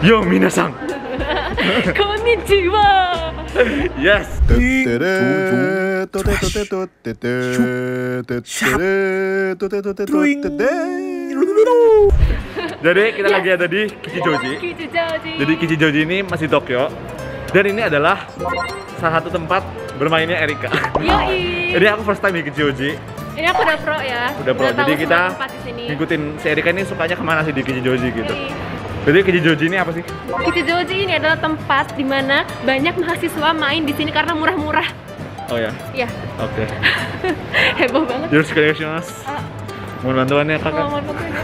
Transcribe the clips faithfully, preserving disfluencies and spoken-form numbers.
Yo minasan. Konnichiwa. Yes. Jadi kita lagi ada di Kichijoji. Kichijoji. Jadi Kichijoji ini masih Tokyo. Dan ini adalah salah satu tempat bermainnya Erika. Yoi. Jadi aku first time di Kichijoji. Ini aku udah pro ya. Udah pro. Jadi kita ngikutin si Erika ini sukanya kemana sih di Kichijoji gitu. Yoi. Jadi Kichijoji ini apa sih? Kichijoji ini adalah tempat di mana banyak mahasiswa main di sini karena murah-murah. Oh ya. Iya. Oke. Heboh banget. Yoroshiku onegaishimasu. Ah. Mohon bantuannya kakak. Oh, mohon bantuannya.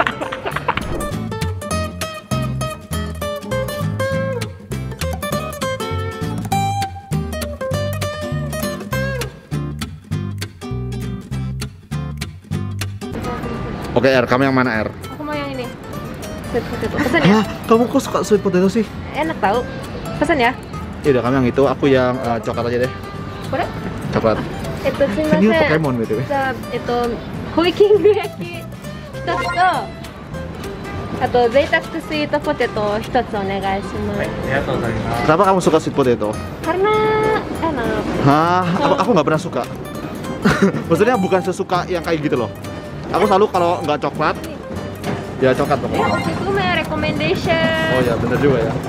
Oke R, kamu yang mana R? Aku mau yang ini. Sweet potato. Pesan ya? Hah? Kamu kok suka sweet potato sih? Enak tau. Pesan ya? Ya udah kamu yang itu, aku yang uh, coklat aja deh. Boleh? Coklat. Itu terima Ini kasih. Pokemon B T W. Itu hoikingu yaki hitotsu to ato zeitaku sweet potato hitotsu onegai shimasu. Kenapa kamu suka sweet potato? Karena enak. Hah? Aku aku nggak pernah suka. Maksudnya bukan sesuka yang kayak gitu loh. Aku selalu kalau nggak coklat, ya coklat dong. Ya, itu mah recommendation. Oh ya, bener juga ya.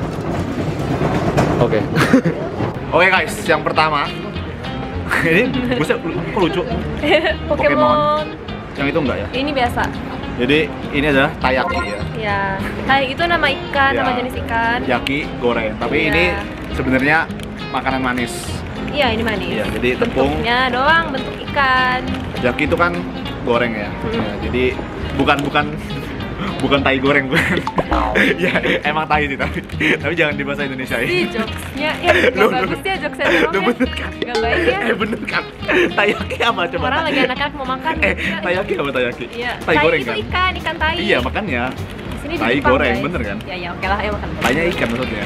Oke. Oke guys, yang pertama. Ini buset, kok lucu? Pokemon. Yang itu enggak ya? Ini biasa. Jadi ini adalah taiyaki ya. Ya, kayak itu nama ikan, Ya. nama jenis ikan. Yaki goreng, tapi Ya. ini sebenarnya makanan manis. Iya, ini manis. Iya, jadi tepung. Bentuknya doang bentuk ikan. Yaki itu kan goreng ya. Hmm. Ya, jadi bukan bukan bukan tai goreng bukan. Ya emang tai sih tapi tapi jangan di bahasa Indonesia Si ini. jokesnya, ya Loh, gak loh. bagus ya jokesnya Loh, dorongnya. bener kan? Gak baik ya. Eh bener kan? Taiyaki apa coba? Orang lagi anak-anak mau makan. Eh, ya, taiyaki apa taiyaki? Iya. Tai goreng itu kan? ikan, ikan tai. Iya, makanya Di sini di tai Jepang, goreng, guys. bener kan? Ya ya, oke lah, ayo makan. Tainya ikan maksudnya.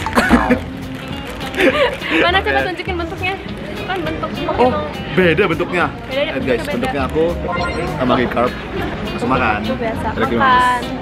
Mana coba Oke. tunjukin bentuknya? Kan bentuk Oh, Pokemon. beda bentuknya. Beda, Eh, guys, beda. bentuknya aku sama carb. Langsung makan. Itu biasa Terima makan. kasih.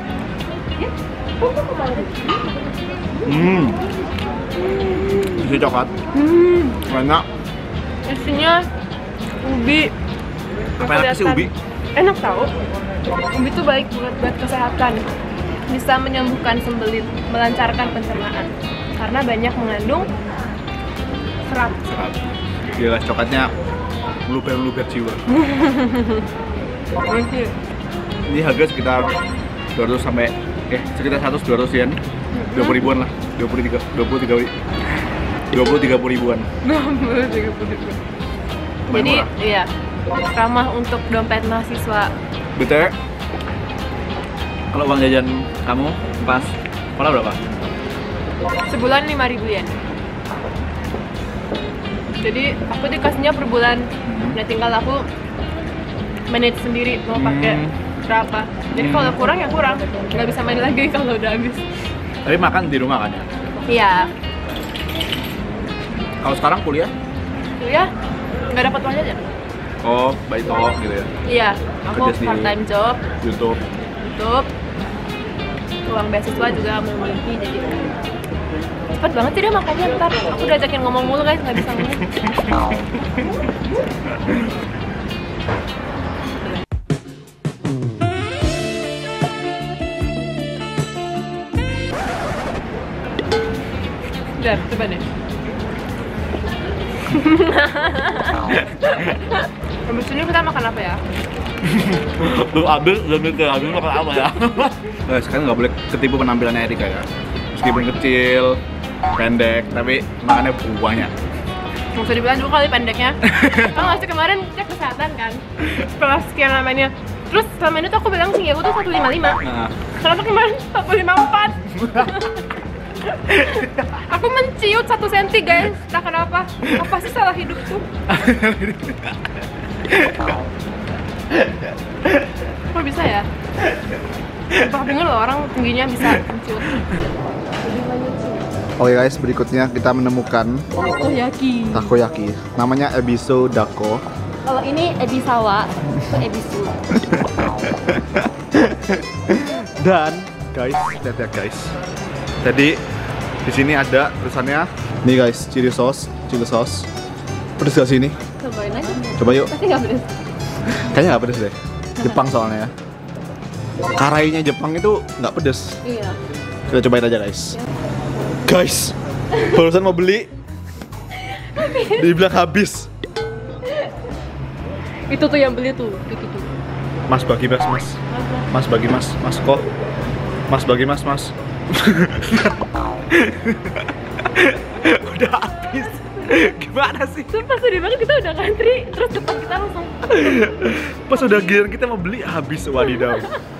Hmm. Isi coklat. Hmm, Enak. isinya ubi. Apa enak sih ubi? Enak tau. Ubi tuh baik buat buat kesehatan. Bisa menyembuhkan sembelit, melancarkan pencernaan. Karena banyak mengandung serat. Serat. Gila, coklatnya meluber-luber jiwa. Oke. Ini harga sekitar dua ratus sampai eh sekitar seratus dua ratus yen. dua puluh ribuan lah. dua puluh tiga dua puluh tiga dua puluh tiga puluh ribuan. Lumayan Jadi murah. iya, ramah untuk dompet mahasiswa. B T W kalau uang jajan kamu pas sekolah berapa? Sebulan lima ribu yen. Jadi aku dikasihnya per bulan. Nah tinggal aku manage sendiri mau pakai Hmm. berapa. Jadi kalau kurang ya kurang, nggak bisa main lagi kalau udah habis. Tapi makan di rumah kan ya? Iya, Kalau sekarang kuliah? kuliah nggak dapat uang jajan. Oh, by talk gitu ya? Iya, aku Kerja sendiri. part time job, YouTube. YouTube, uang beasiswa juga memiliki jadi cepet banget sih dia makannya ntar. Aku udah ajakin ngomong mulu guys, nggak bisa ngomong. Udah, coba deh. Habis ini kita makan apa ya? Lu abis, udah mikir abis makan apa ya? Guys, sekarang nggak boleh ketipu penampilannya Erika ya. Meskipun kecil, pendek, tapi makannya banyak. Nggak usah dibilang juga kali pendeknya. Kalau nggak sih kemarin cek kesehatan kan, setelah sekian lamanya. Terus selama ini tuh aku bilang tinggi aku tuh seratus lima puluh lima. Nah, Ternyata kemarin seratus lima puluh empat. Aku menciut satu senti guys. Entah kenapa. Apa sih salah hidupku? Kok bisa ya? Sumpah bingung loh orang tingginya bisa menciut. Oke guys, berikutnya kita menemukan Takoyaki. takoyaki. Namanya Ebisu Dako. Kalau ini ebisawa, itu ebisu. Dan guys, lihat ya guys. Jadi di sini ada tulisannya. Nih guys, chili sauce, chili sauce. Pedes gak sih ini? Cobain aja. Coba yuk. Pasti nggak pedes. Kayaknya nggak pedes deh. Jepang soalnya ya. Karainya Jepang itu nggak pedes. Iya. Kita cobain aja guys. Guys, barusan mau beli, dibilang habis. Itu tuh yang beli tuh, itu tuh. Mas bagi mas, mas. Mas bagi mas, mas kok. Mas bagi mas, mas. Udah habis. Gimana sih? Sumpah sedih banget, kita udah ngantri, terus depan kita langsung. Pas udah giliran kita mau beli habis, wadidaw.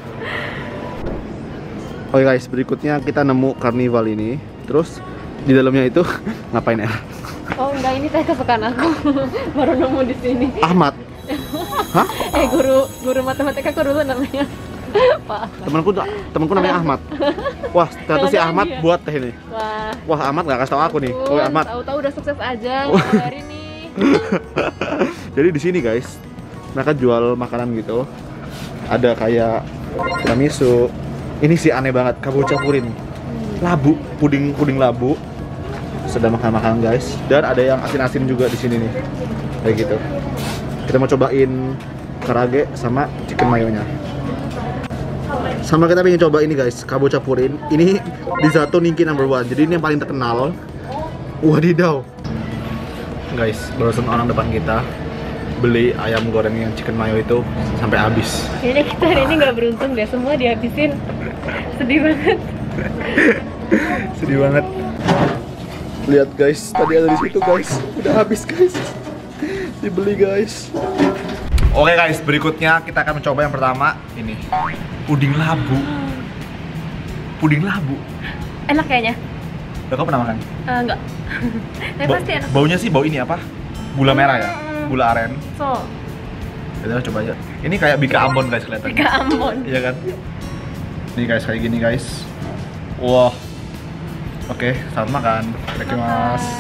Oke guys, berikutnya kita nemu karnival ini. Terus di dalamnya itu ngapain ya? Oh enggak, ini teh kesukaan aku. Baru nemu di sini. Ahmad. Hah? Eh guru guru matematika aku dulu namanya. Pak. Temanku temanku namanya Ahmad. Wah, ternyata si Ahmad dia. buat teh ini. Wah. Wah, Ahmad nggak kasih tahu aku nih. Oh, Ahmad. Tahu-tahu udah sukses aja hari ini. Jadi di sini guys, mereka jual makanan gitu. Ada kayak tiramisu. Ini sih aneh banget, kabocha purin. Labu, puding puding labu. Sedang makan-makan guys. Dan ada yang asin-asin juga di sini nih. Kayak gitu. Kita mau cobain karage sama chicken mayonya. Sama kita pengen coba ini guys, kabocha purin. Ini di Zato Ningki number one. Jadi ini yang paling terkenal. Wadidaw. Guys, barusan orang depan kita beli ayam goreng yang chicken mayo itu sampai habis. Ini kita hari ini nggak beruntung deh, semua dihabisin. Sedih banget. Sedih banget. Lihat guys, tadi ada di situ guys. Udah habis guys. Dibeli guys. Oke guys, berikutnya kita akan mencoba yang pertama ini. Puding labu. Puding labu. Enak kayaknya. Udah kau pernah makan? Uh, enggak. Tapi Ba- pasti enak. Baunya sih bau ini apa? Gula merah ya? Gula aren. So, Kita coba aja. Ini kayak bika Ambon guys kelihatan. Bika Ambon. Iya kan? Nih guys, kayak gini guys. Wah. Oke, selamat makan. Terima kasih.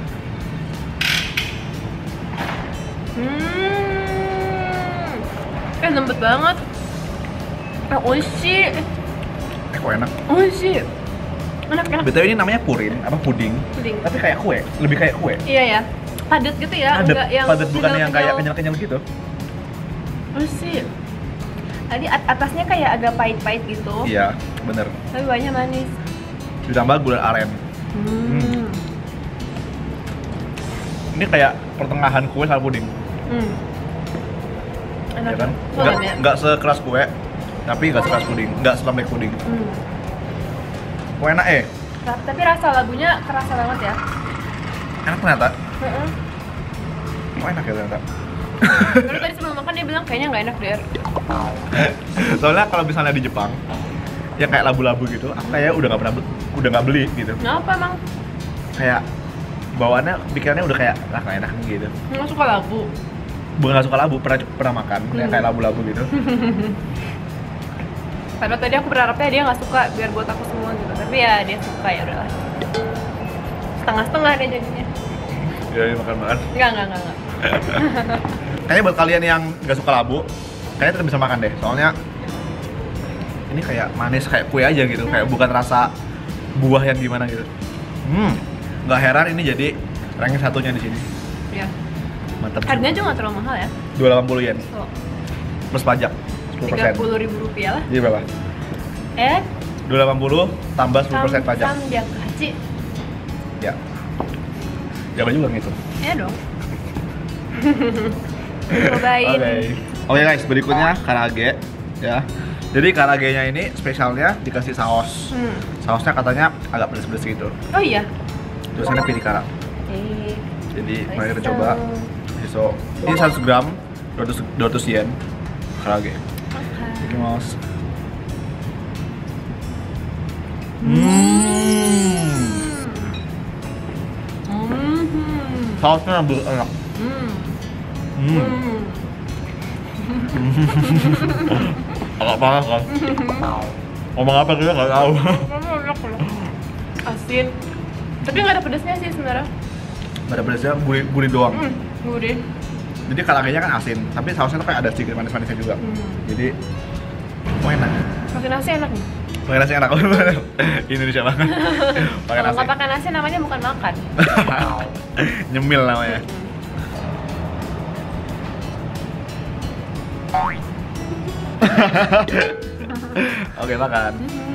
Hmm. Eh, lembut banget. Eh, oishi. Eh, kok enak. Oishi. Enak, enak. B T W ini namanya purin, apa puding. Puding. Tapi kayak kue, lebih kayak kue. Iya ya. Padat gitu ya, Padat, enggak yang padat bukan yang kayak kenyal-kenyal. kenyal-kenyal gitu. Oishi. Tadi at- atasnya kayak agak pahit-pahit gitu. Iya, bener. Tapi bawahnya manis. Ditambah gula aren. Hmm. Ini kayak pertengahan kue sama puding. Hmm. Enak Ya kan? Sulam Nggak, ya? nggak sekeras kue, tapi nggak sekeras puding, nggak selembek puding. Hmm. Kue enak eh, Ra- Tapi rasa labunya kerasa banget ya. enak ternyata. Heeh. Kue enak ya ternyata. Baru tadi sebelum makan dia bilang kayaknya nggak enak deh. Soalnya kalau misalnya di Jepang, ya kayak labu-labu gitu, aku kayak udah nggak pernah, be- udah nggak beli gitu. Kenapa emang? Kayak bawaannya, pikirannya udah kayak, lah nggak enak gitu. Nggak suka labu. Bukan nggak suka labu, pernah pernah makan, yang Hmm. kayak labu-labu gitu. Padahal tadi aku berharapnya dia nggak suka biar buat aku semua gitu. Tapi ya dia suka, ya udahlah. Setengah-setengah dia jadinya. Ya makan-makan. Enggak, enggak, enggak, enggak. Kayaknya buat kalian yang nggak suka labu, kayaknya tetap bisa makan deh. Soalnya ini kayak manis kayak kue aja gitu, kayak bukan rasa buah yang gimana gitu. Hmm, nggak heran ini jadi ranking satunya di sini. Ya. Mantap. Harganya juga nggak terlalu mahal ya. dua ratus delapan puluh yen So, plus pajak sepuluh tiga persen. puluh ribu rupiah lah. Jadi berapa? Eh, dua ratus delapan puluh tambah sepuluh persen pajak. Samjak haji. Ya. Jangan juga gitu. Ya dong. Cobain. Oke. Oke guys, berikutnya karage ya. Jadi karagenya ini spesialnya dikasih saus. Hmm. Sausnya katanya agak pedes-pedes gitu. Oh iya. Tulisannya pirikara. Eh, Jadi mari kita coba. So, ini seratus gram, dua ratus yen karage. Oke. Ikimasu. Hmm. Hmm. Sausnya lebih enak. Hmm. Hmm. Hmm. Agak panas kan? Ngomong apa kita nggak tahu. Kamu enak loh. Asin. Tapi nggak ada pedasnya sih sebenarnya. Nggak ada pedasnya, gurih, gurih doang. Hmm. Gurih. Jadi karagenya kan asin, tapi sausnya tuh kayak ada sedikit manis-manisnya juga. Hmm. Jadi, oh enak. Pakai nasi enak nih. Pakai nasi enak banget. Indonesia banget. Pakai Kalau nasi. nggak pakai nasi namanya bukan makan. Nyemil namanya. Oke, makan.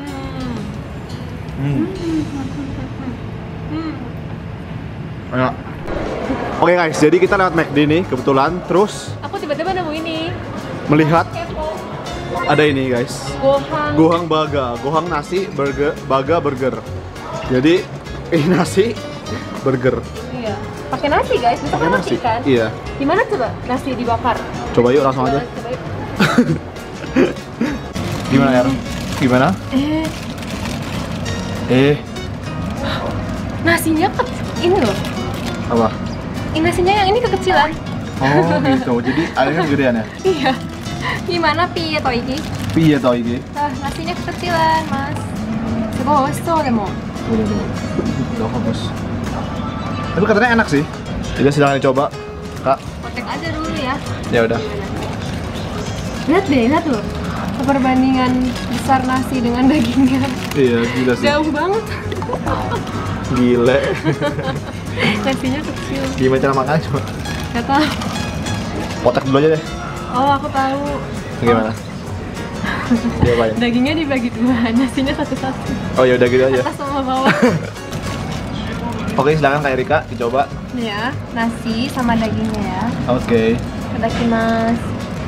Hmm. Hmm. Hmm. Enak. Oke guys, jadi kita lewat McD nih kebetulan, terus Aku tiba-tiba nemu ini. melihat Kepo. ada ini guys. Gohang. Gohang baga, gohang nasi, burger, baga burger. Jadi ini nasi, burger. Iya. Pakai nasi guys, bisa Pakai nasi. kan? Iya. Gimana coba nasi dibakar? Coba yuk langsung aja. Coba yuk. Gimana ya? Gimana? Eh, Eh, nasinya ke ini loh. apa? Ini nasinya yang ini kekecilan. Oh gitu. Jadi airnya gedean ya? Iya. Gimana piye to iki? Piye tau ini? Ah, nasinya kekecilan, Mas. Coba osso demo. Udah dulu. Udah fokus. Tapi katanya enak sih. Jadi silakan dicoba, Kak. Kotek aja dulu ya. Ya udah. Lihat deh, lihat tuh. Perbandingan besar nasi dengan dagingnya. Iya, gila sih. Jauh banget. Gile. Nasinya kecil. Gimana cara makan coba? Gak tau. Kotak dulu aja deh. Oh, aku tahu. Gimana? Diapain? Dagingnya dibagi dua, nasinya satu-satu. Oh ya udah gitu aja. Atas sama bawah. Oke, silakan Kak Erika dicoba. Ya, nasi sama dagingnya ya. Oke. Itadakimasu.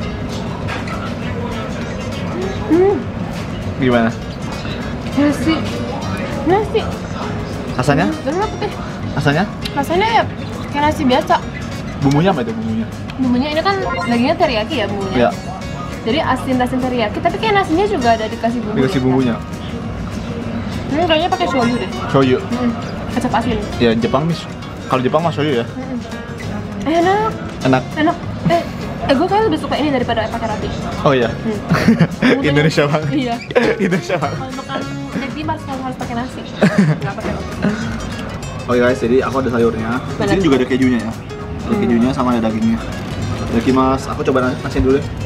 Hmm, Gimana? nasi. Nasi. Rasanya? Enak deh. Rasanya? Rasanya ya kayak nasi biasa. Bumbunya apa itu bumbunya? Bumbunya ini kan dagingnya teriyaki ya bumbunya. Ya, Jadi asin-asin teriyaki, tapi kayak nasinya juga ada dikasih bumbu. dikasih gitu. bumbunya. Hmm, kayaknya pakai shoyu deh. Shoyu. Hmm, kecap asin. Ya Jepang nih. Kalau Jepang mah shoyu ya. Hmm. Enak, Enak. enak. Eh, eh gue kayak lebih suka ini daripada pakai roti. Oh iya. Hmm. Indonesia banget. Iya. Indonesia banget. Kalau makan McD mas harus harus pakai nasi, nggak pakai roti. Oke guys, jadi aku ada sayurnya. Di sini juga ada kejunya ya. Ada Hmm. kejunya sama ada dagingnya. Jadi mas, aku coba nasi dulu deh.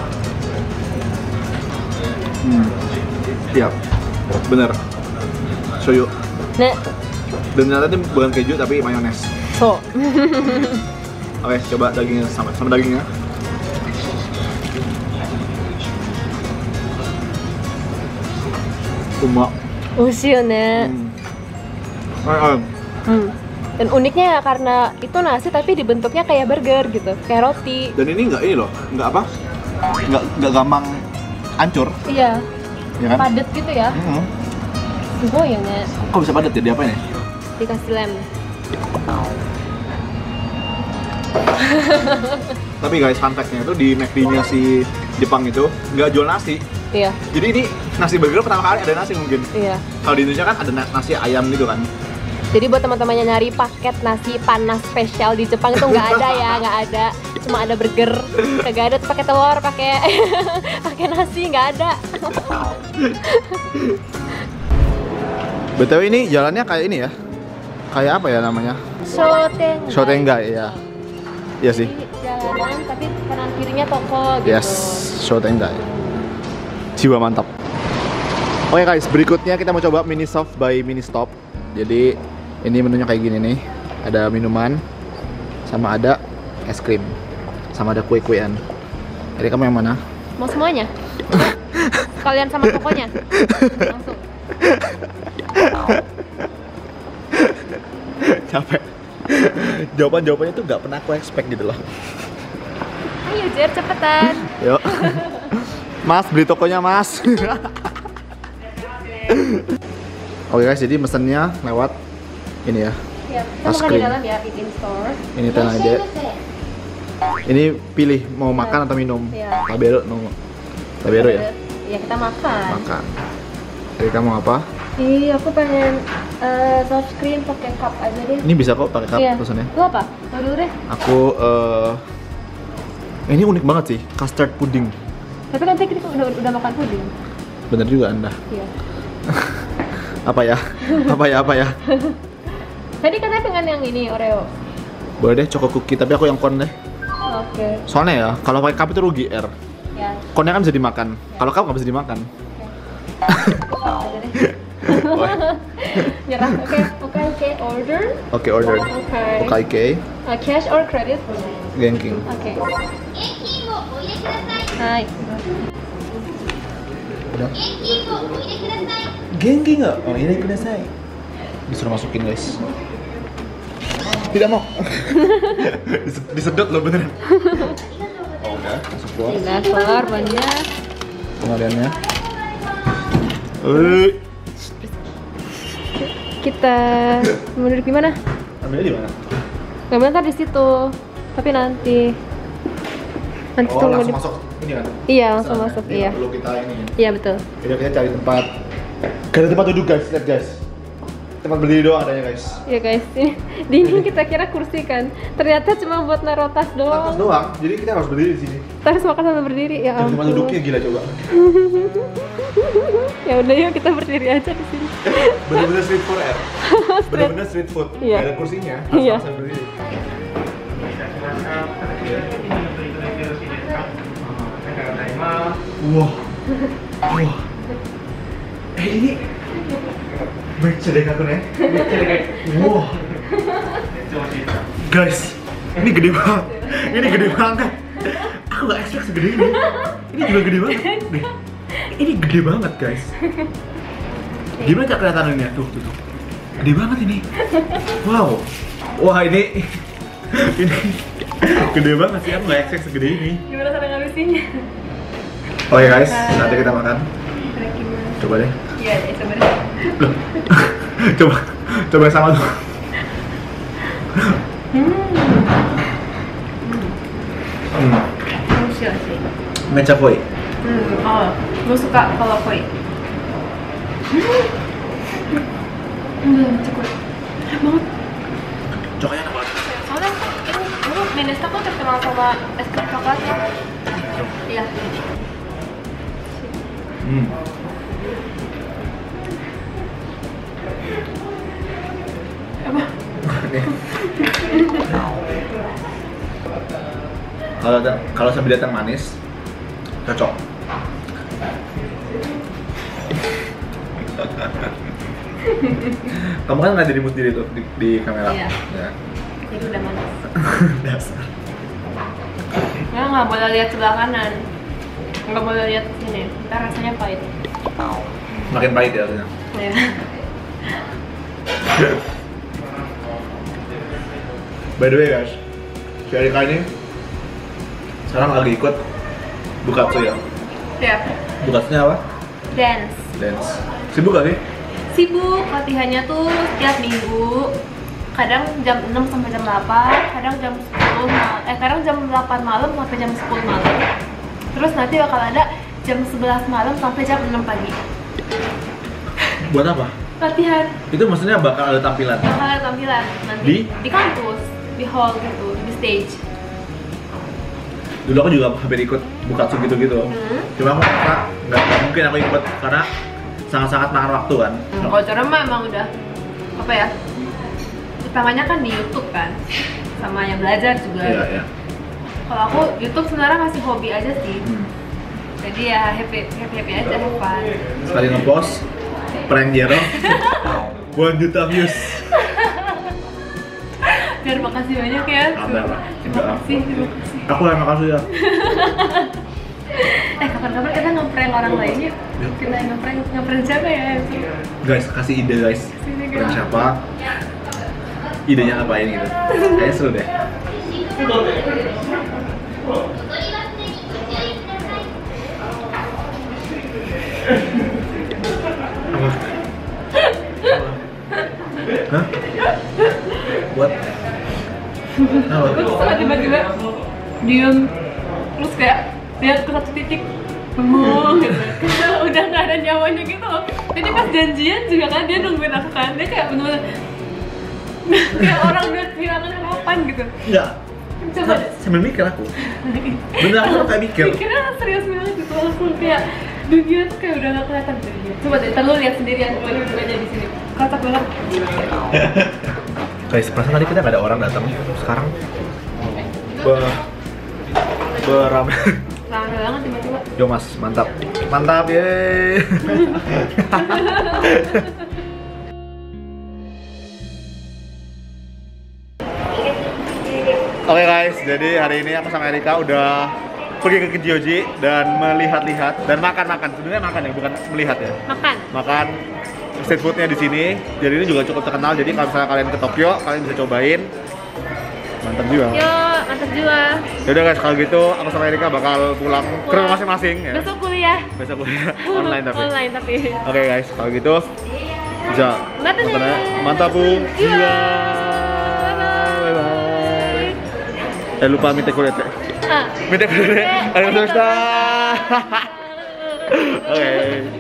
Hmm. Siap. Bener. Shoyu. Nah, Dan ternyata ini bukan keju tapi mayones. so. Oke, coba dagingnya sama sama dagingnya. Uma. Ushi yo ne. Hmm. Ah, ah. Hmm. Dan uniknya ya karena itu nasi tapi dibentuknya kayak burger gitu, kayak roti. Dan ini nggak ini loh, nggak apa? Nggak nggak gampang hancur, Iya, ya kan? padet gitu ya. Hmm. Sugoi yo ne. Kok bisa padat ya? Diapain ya? Dikasih lem. Tapi guys, fun fact-nya itu di McD-nya si Jepang itu nggak jual nasi. Iya, Jadi ini nasi burger pertama kali ada nasi mungkin. iya. Kalau di Indonesia kan ada na- nasi ayam gitu kan. Jadi buat teman-teman yang nyari paket nasi panas spesial di Jepang itu nggak ada ya, nggak ada. Cuma ada burger, kagak ada tuh pakai telur, pakai pakai nasi nggak ada. B T W ini jalannya kayak ini ya. Kayak apa ya namanya? Shotengai. Shotengai ya. Iya sih. Jadi jalanan tapi kanan kirinya toko gitu. Yes, Shotengai. Jiwa mantap. Oke guys, berikutnya kita mau coba mini soft by mini stop. Jadi ini menunya kayak gini nih. Ada minuman, sama ada es krim, sama ada kue-kuean. Jadi kamu yang mana? Mau semuanya? Sekalian sama tokonya? Langsung. Capek. Jawaban-jawabannya tuh nggak pernah aku expect gitu loh. Ayo Jer, cepetan. Yuk. Mas, beli tokonya mas. Oke guys, jadi mesennya lewat ini ya. Ya, kita Tas makan di krim. dalam ya, eat in store. Ini tenang aja. Ini pilih mau makan atau minum. Iya. Tabero, no. Tabero ya. Ya kita makan. Makan. Jadi kamu apa? Ih, aku pengen eh, soft cream pakai cup aja deh. Ini bisa kok pakai cup Iya. pesannya. Lu apa? Lu dulu deh. Aku eh ini unik banget sih, custard pudding. Tapi nanti kita udah, udah makan puding. Bener juga Anda. Iya. Apa ya? Apa ya? Apa ya? Tadi katanya pengen yang ini Oreo. Boleh deh choco cookie, tapi aku yang corn deh. Oke. Soalnya ya, kalau pakai cup itu rugi R. Ya. Cornnya kan bisa dimakan. Kalau cup nggak bisa dimakan. Aja deh. Nyerah. Oke, oke, oke. Order. Oke, order. Oke. Oke, Uh, cash or credit? Genking. Oke. Hai. Udah. Genki nggak? Oh ini kudasai. Disuruh masukin guys. Tidak mau. Dis- Disedot loh beneran. Oh udah, masuk gua. Sudah keluar banyak. Pengaliannya. Eh, Kita mau duduk di mana? ambilnya di mana? Gak bentar di situ. Tapi nanti. Nanti Oh tunggu langsung di. masuk ini kan? Iya, langsung Sana. masuk. Ini Iya. nggak perlu kita ini. Iya betul. Jadi kita cari tempat. Gak ada tempat duduk guys, lihat guys. Tempat berdiri doang adanya guys. Iya guys, ini di ini kita kira kursi kan. Ternyata cuma buat naruh tas Atas doang. doang, jadi kita harus berdiri di sini. Terus makan sambil berdiri ya Dan tempat ampun. duduknya gila coba. Ya udah yuk kita berdiri aja di sini. Bener-bener street food ya. Bener-bener street food. Iya. Gak ada kursinya, harus Iya. langsung berdiri. Wah, wah. Eh ini baca deh kakun ya. Wah. Guys, ini gede banget. Ini gede banget. Aku gak expect segede ini. Ini juga gede banget. Nih. Ini gede banget guys. Gimana cak kelihatannya? Tuh, tuh, tuh. Gede banget ini. Wow. Wah ini ini gede banget sih. Aku gak expect segede ini. Gimana cara ngabisinnya? Oke guys, nanti kita makan. Coba deh. Iya, ya sebenarnya. Loh. coba, coba sama tuh. Hmm. Hmm. Manusia sih. Mecha koi. Hmm. Oh, gue suka kalau koi. Hmm, cukup. Enak banget. Coklatnya enak banget. Soalnya ini, ini Minesta kok terkenal sama es krim coklatnya. Iya. Hmm. Apa? Kalau da- kalau sambil datang manis, cocok. Kamu kan nggak jadi mood diri tuh di, di kamera. Iya. Ya. Jadi udah manis. Dasar. Ya nggak boleh lihat sebelah kanan. Nggak boleh lihat sini. Ntar rasanya pahit. Makin pahit ya rasanya. Ya. By the way guys, si Arika ini sekarang lagi ikut Bukatsu ya. Ya. Bukatsunya apa? Dance. Dance. Sibuk gak sih? Sibuk latihannya tuh setiap minggu. Kadang jam enam sampai jam delapan, kadang jam sepuluh mal eh kadang jam delapan malam sampai jam sepuluh malam. Terus nanti bakal ada jam sebelas malam sampai jam enam pagi. Buat apa? Latihan. Itu maksudnya bakal ada tampilan? Bakal ada tampilan nanti Di? di kampus, di hall gitu, di stage. Dulu aku juga hampir ikut Bukatsu gitu-gitu. Hmm. Cuma aku ngerasa nggak nggak mungkin aku ikut karena sangat-sangat makan waktu kan. Hmm, kalau cara mah emang udah apa ya? Utamanya kan di YouTube kan, sama yang belajar juga. Iya, iya. Kalau aku YouTube sebenarnya masih hobi aja sih. Hmm. Jadi ya happy happy, happy aja, have fun. Sekali ngepost, prank Jero, one juta views. Dan makasih banyak ya. Sabar lah. Terima kasih, terima kasih. Aku yang makasih ya. Eh kapan-kapan kita ngeprank orang lain yuk. Kita ngeprank ngeprank siapa ya? Guys, kasih ide guys. Kasih ide, Prank guys. siapa? Idenya ngapain gitu? Kayaknya seru deh. Apa? Hah? Buat? Apa? Terus setelah tiba-tiba diem, terus kayak lihat ke satu titik bengong gitu. Karena udah nggak ada nyawanya gitu loh. Jadi pas janjian juga kan dia nungguin aku kan. Dia kayak bener-bener kayak orang udah kehilangan harapan gitu. Enggak. Coba deh. Sambil mikir aku. Bener aku kayak mikir. Mikirnya serius banget gitu, langsung kayak dunia tuh kayak udah gak kelihatan dunia. Coba deh, ntar lu lihat sendirian, gue duduk aja di sini. Kocak banget. Guys, perasaan tadi kita gak ada orang datang. Sekarang ber beramai rame banget tiba-tiba. Yo mas, mantap, mantap ye. Oke guys, jadi hari ini aku sama Erika udah pergi ke Kijioji dan melihat-lihat dan makan-makan. Sebenarnya makan ya, bukan melihat ya. Makan. Makan street foodnya di sini. Jadi ini juga cukup terkenal. Jadi kalau misalnya kalian ke Tokyo, kalian bisa cobain. Mantap juga. Yo, mantap juga. Yaudah guys, kalau gitu aku sama Erika bakal pulang ke rumah masing-masing ya. Besok kuliah. Besok kuliah online tapi. Online tapi. Oke guys, kalau gitu bisa Mantap nih. mantap bu. Iya. Bye bye. Eh lupa minta kulit ya. Ah. Minta kulit. Ayo terus. Oke.